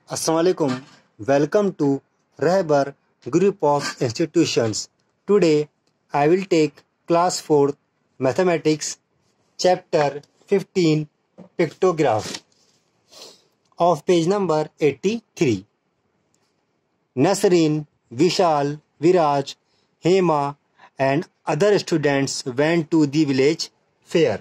Assalamualaikum. Welcome to Rahbar Group of Institutions. Today I will take class 4 Mathematics chapter 15 Pictograph of page number 83. Nasreen, Vishal, Viraj, Hema and other students went to the village fair.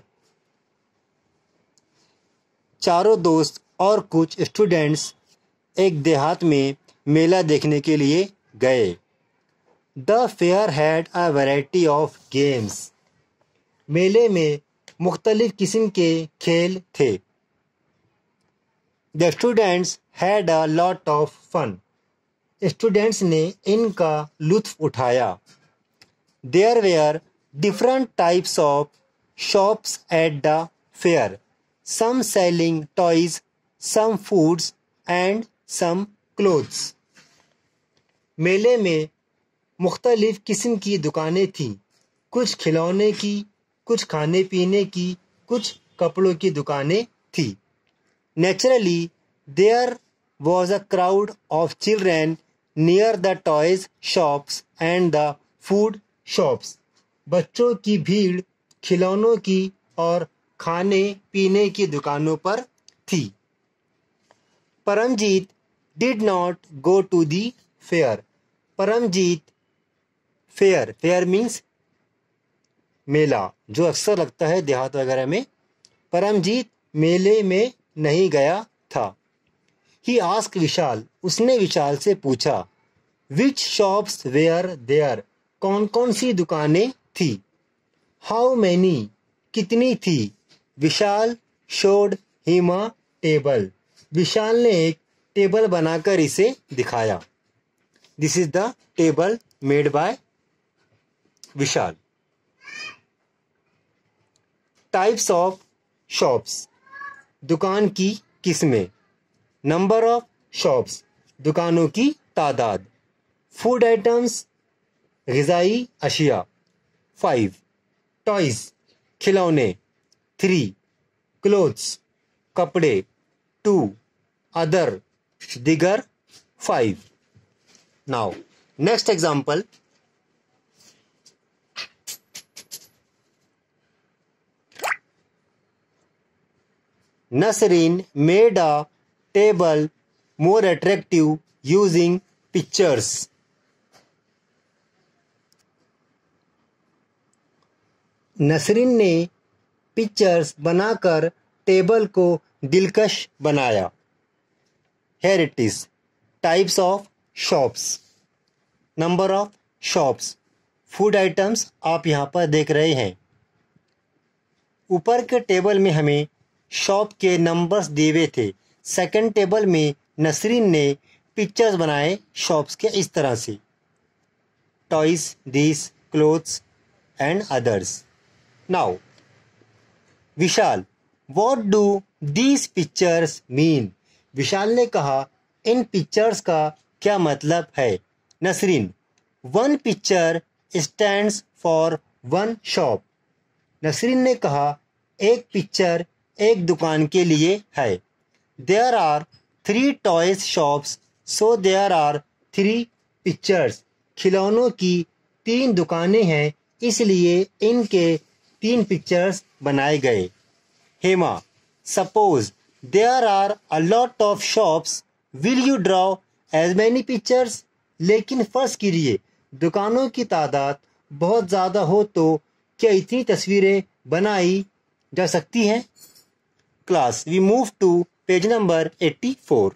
चारों दोस्त और कुछ students एक देहात में मेला देखने के लिए गए. The fair had a variety of games. मेले में मुख्तलिफ किस्म के खेल थे. The students had a lot of fun. Students ने इनका लुत्फ उठाया. There were different types of shops at the fair. Some selling toys, some foods and some clothes. मेले में मुख्तलिफ किस्म की दुकानें थीं. कुछ खिलौने की, कुछ खाने पीने की, कुछ कपड़ों की दुकानें थीं. Naturally, there was a crowd of children near the toys shops and the food shops. बच्चों की भीड़ खिलौनों की और खाने पीने की दुकानों पर थी. Paramjeet did not go to the fair. Paramjeet fair means मेला जो अक्सर लगता है देहात वगैरह में. परमजीत मेले में नहीं गया था. He asked Vishal. उसने विशाल से पूछा. Which shops were there. कौन कौन सी दुकानें थी. How many. कितनी थी. Vishal showed him a table. Vishal ने एक टेबल बनाकर इसे दिखाया. This is the table made by Vishal. Types of shops. दुकान की किस्में. Number of shops. दुकानों की तादाद. Food items. ग़िज़ाई अशिया. 5 टॉयज खिलौने. 3 क्लोथ्स कपड़े. 2 अदर दिगर. 5. Now next example. Nasreen made a table more attractive using pictures. Nasreen ने पिक्चर्स बनाकर टेबल को दिलकश बनाया. Here it is. Types of shops. Number of shops. Food items आप यहाँ पर देख रहे हैं. ऊपर के टेबल में हमें शॉप के नंबर्स दिए हुए थे. सेकंड टेबल में नसरीन ने पिक्चर्स बनाए शॉप्स के इस तरह से. Toys, these, clothes and others. Now Vishal. What do these pictures mean. Vishal ने कहा इन पिक्चर्स का क्या मतलब है. Nasreen. 1 picture stands for 1 shop. Nasreen ने कहा एक पिक्चर एक दुकान के लिए है. There are 3 toys shops so there are 3 pictures. खिलौनों की 3 दुकानें हैं इसलिए इनके 3 पिक्चर्स बनाए गए. Hema. Suppose there are a lot of shops will you draw as many pictures. लेकिन फर्ज कीजिए दुकानों की तादाद बहुत ज़्यादा हो तो क्या इतनी तस्वीरें बनाई जा सकती हैं. Class we move to page number 84.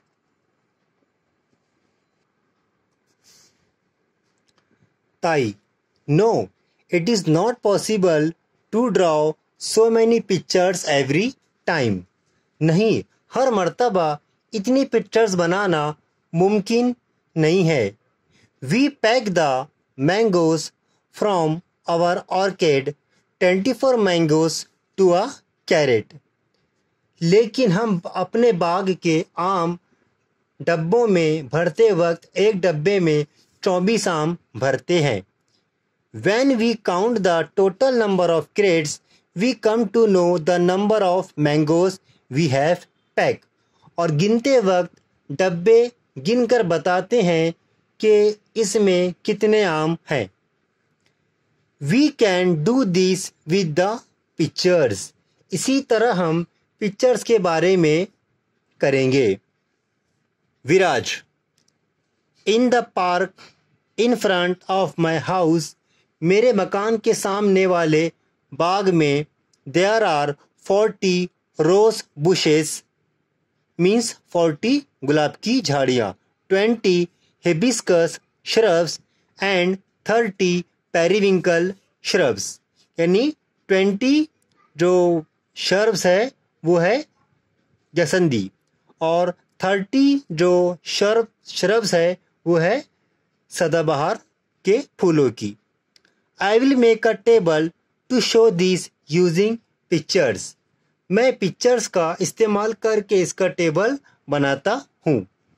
Tai. No it is not possible to draw so many pictures every time. नहीं हर मर्तबा इतनी पिक्चर्स बनाना मुमकिन नहीं है. We pack the mangoes from our orchard 24 mangoes to a carrot. लेकिन हम अपने बाग के आम डब्बों में भरते वक्त एक डब्बे में 24 आम भरते हैं. When we count the total number of crates we come to know the number of mangoes we have packed. और गिनते वक्त डब्बे गिनकर बताते हैं कि इसमें कितने आम हैं। We can do this with the pictures. इसी तरह हम पिक्चर्स के बारे में करेंगे। Viraj, in the park in front of my house, मेरे मकान के सामने वाले बाग में there are 40 rose bushes, means 40 गुलाब की झाड़ियाँ, 20 hibiscus shrubs and 30 periwinkle shrubs. यानी 20 जो श्रब्स है वो है जसंदी और 30 जो श्रब्स है वो है सदाबहार के फूलों की। I will make a table to show this using pictures. मैं पिक्चर्स का इस्तेमाल करके इसका टेबल बनाता हूँ।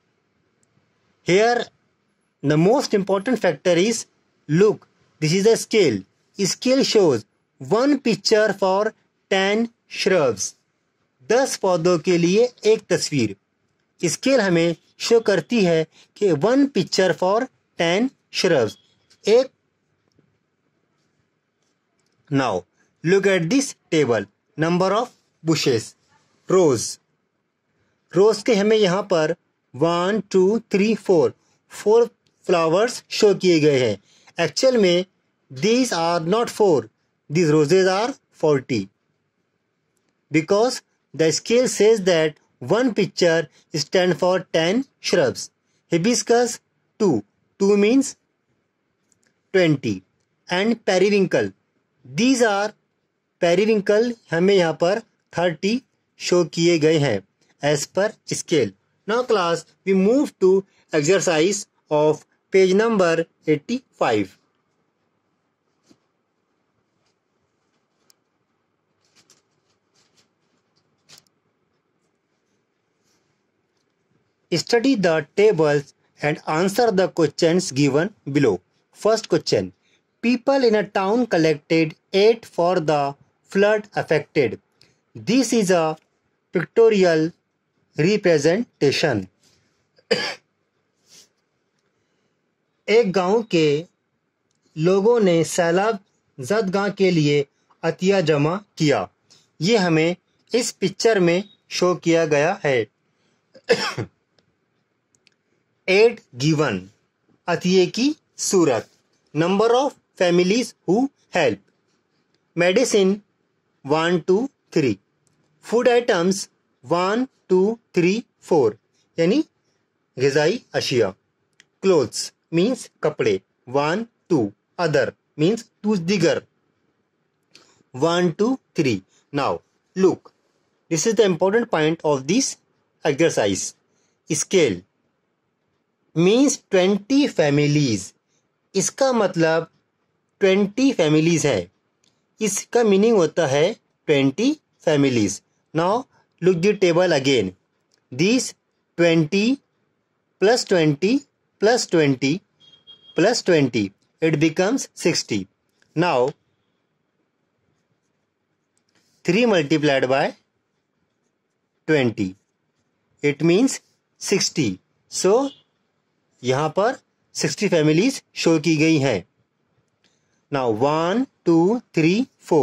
Here the most important factor is look, this is a scale. Scale shows 1 picture for 10 shrubs। 10 पौधों के लिए एक तस्वीर। स्केल हमें शो करती है कि 1 पिक्चर फॉर 10 shrubs। एक now look at this table. Number of bushes, rose के हमें यहाँ पर 1 2 3 4 फ्लावर्स शो किए गए हैं। एक्चुअल में these are not 4, these roses are 40 because the scale says that 1 picture stands for 10 shrubs. Hibiscus 2 means 20 and periwinkle, these are periwinkle हमें यहाँ पर 30 शो किए गए हैं as per scale. Now class, we move to exercise of page number 85. Study the tables and answer the questions given below. First question. People in a town collected aid for the flood affected. This is a pictorial representation. एक गांव के लोगों ने सैलाब ज़दगाह के लिए अतिया जमा किया। ये हमें इस पिक्चर में शो किया गया है। एड गिवन, अतिये की सूरत। Number of families who help, medicine 1 2 3, food items 1 2 3 4 यानी ग़िज़ाई अशिया। क्लोथ्स मीन्स कपड़े 1 2, अदर मीन्स दीगर 1 2 3। Now look, this is the important point of this exercise. Scale means 20 families, इसका मतलब 20 फैमिलीज है। इसका मीनिंग होता है 20 families. Now look the table again. This 20 plus 20 plus 20 plus 20, it becomes 60. Now 3 multiplied by 20, it means 60. So यहाँ पर 60 families show की गई हैं। Now 1 2 3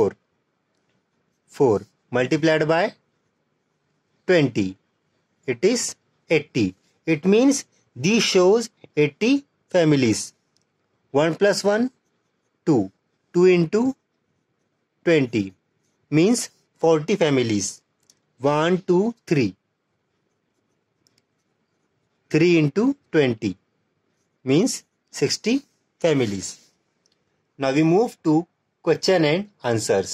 4 multiplied by 20, it is 80. It means this shows 80 families. 1 plus 1 2, 2 into 20 means 40 families. 1 2 3 3 into 20 means 60 families. Now we move to question and answers.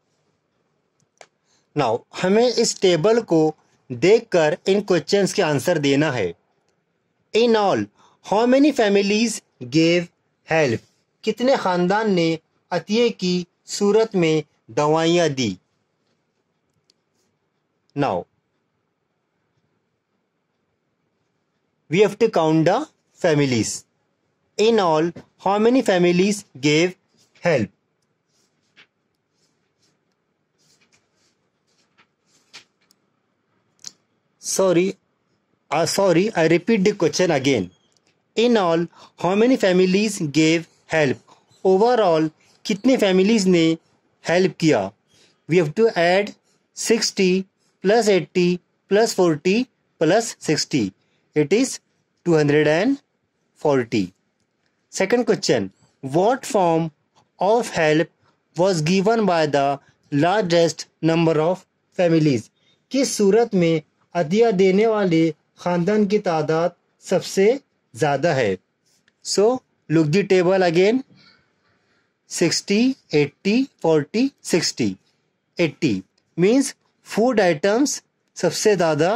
Now हमें इस table को देखकर इन questions के आंसर देना है। In all, how many families gave help? कितने खानदान ने अतिये की सूरत में दवाइयाँ दी? Now we have to count the families. In all, how many families gave help? Sorry, Sorry, I repeat the question again. In all, how many families gave help? Overall, कितने families ने help किया? We have to add 60 plus 80 plus 40 plus 60. It is 240. Second question. What form of help was given by the largest number of families? किस सूरत में अदिया देने वाले खानदान की तादाद सबसे ज़्यादा है? So, look the table again. 60, 80, 40, 60. 80 means food items सबसे ज़्यादा.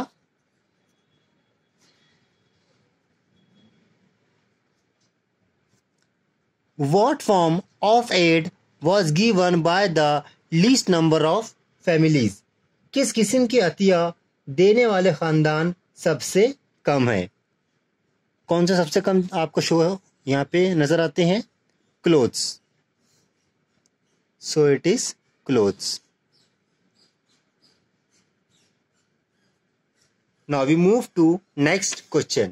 What form of aid was given by the least number of families? किस किस्म की अतिया देने वाले खानदान सबसे कम है? कौन सा सबसे कम आपको शो यहाँ पे नजर आते हैं? Clothes. So it is clothes. Now we move to next question.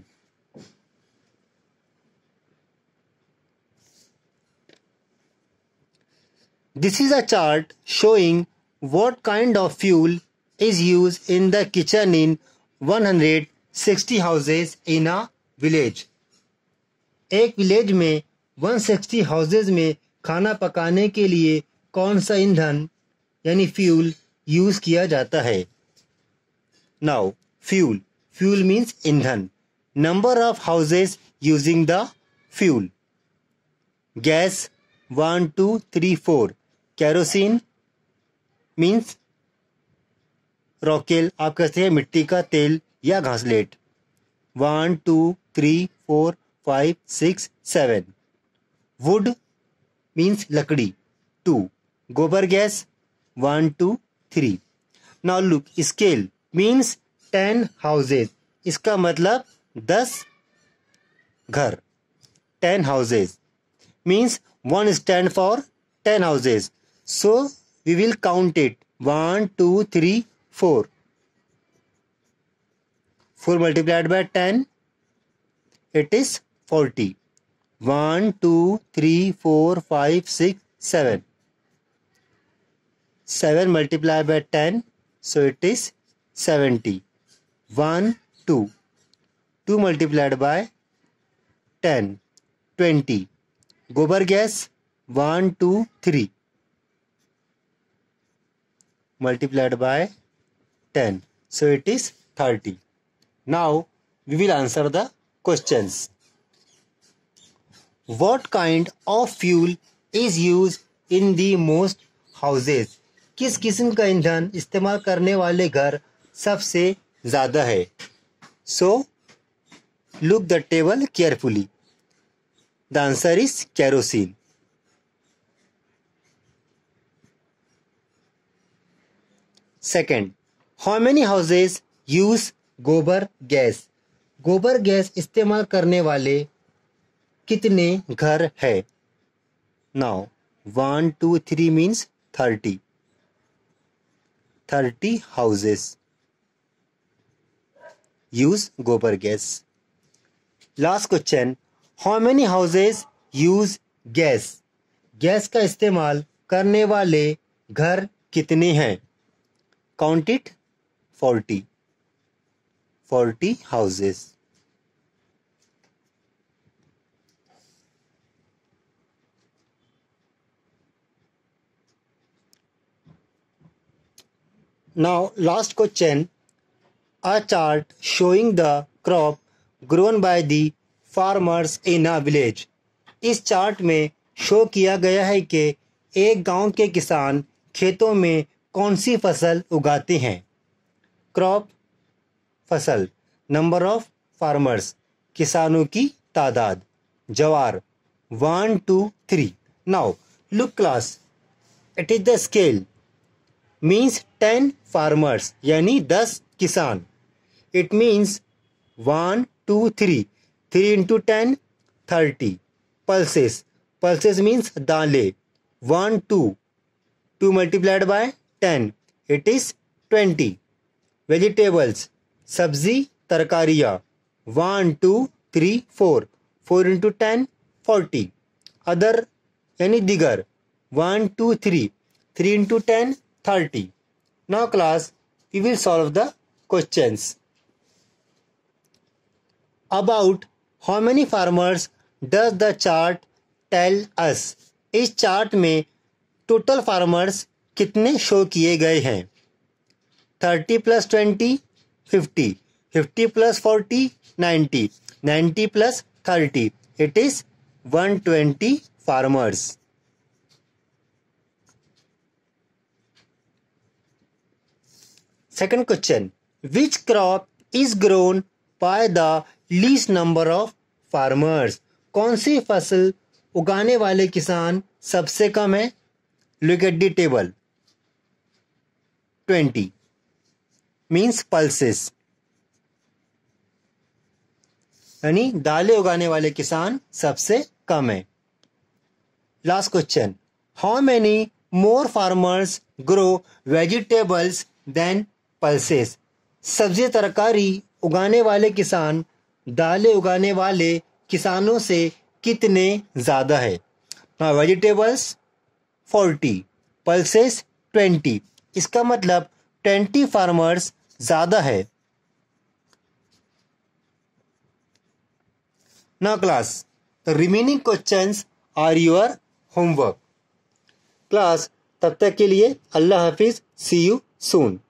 This is a chart showing what kind of fuel is used in the kitchen in 160 houses in a village. एक village में 160 houses में खाना पकाने के लिए कौन सा ईंधन यानी फ्यूल यूज किया जाता है? नाउ फ्यूल मीन्स ईंधन. Number of houses using the fuel. Gas 1 2 3 4. Kerosene means रॉकेल, आप कहते हैं मिट्टी का तेल या घासलेट. 1 2 3 4 5 6 7. वुड मीन्स लकड़ी. 2. गोबर gas 1 2 3. Now look, scale means 10 houses. इसका मतलब 10 घर. 10 houses means 1 stand for 10 houses. So we will count it. 1 2 3 4. 4 multiplied by 10, it is 40. 1 2 3 4 5 6 7. 7 multiplied by 10, so it is 70. 1 2. 2 multiplied by 10, 20. गोबर gas 1 2 3 multiplied by 10, so it is 30. Now we will answer the questions. What kind of fuel is used in the most houses? किस किस्म का ईंधन इस्तेमाल करने वाले घर सबसे ज़्यादा है? So look the table carefully. The answer is kerosene. Second, how many houses use गोबर गैस? गोबर गैस इस्तेमाल करने वाले कितने घर है? Now 1 2 3 means 30. 30 houses use गोबर gas. Last question, how many houses use gas? Gas का इस्तेमाल करने वाले घर कितने हैं? Count it. 40. 40 houses. Now last question. A chart showing the crop grown by the farmers in a village. इस chart में शो किया गया है कि एक गांव के किसान खेतों में कौन सी फसल उगाते हैं? क्रॉप फसल. नंबर ऑफ फार्मर्स किसानों की तादाद. जवार 1 2 3. Now look class, it is the scale means 10 farmers यानी 10 किसान. It means 1 2 3. 3 into 10 30. Pulses means दालें. 1 2. 2 multiplied by 10, it is 20. Vegetables सब्जी तरकारियाँ 1 2 3 4 4 into 10 40 अदर यानी दिगर 1 2 3 3 into 10 30 Now class we will solve the questions about how many farmers does the chart tell us इस chart में total farmers कितने show किए गए हैं 30 plus 20 50 50 plus 40 90 90 plus 30 it is 120 farmers second question which crop is grown by the least number of farmers कौन सी फसल उगाने वाले किसान सबसे कम है look at the table 20 means pulses यानी दालें उगाने वाले किसान सबसे कम है last question how many more farmers grow vegetables than pulses सब्जी तरकारी उगाने वाले किसान दालें उगाने वाले किसानों से कितने ज़्यादा है वेजिटेबल्स 40 पल्सेस 20 इसका मतलब 20 फार्मर्स ज़्यादा है Now class, the remaining questions are your homework. Class, तब तक के लिए अल्लाह हाफिज. See you soon.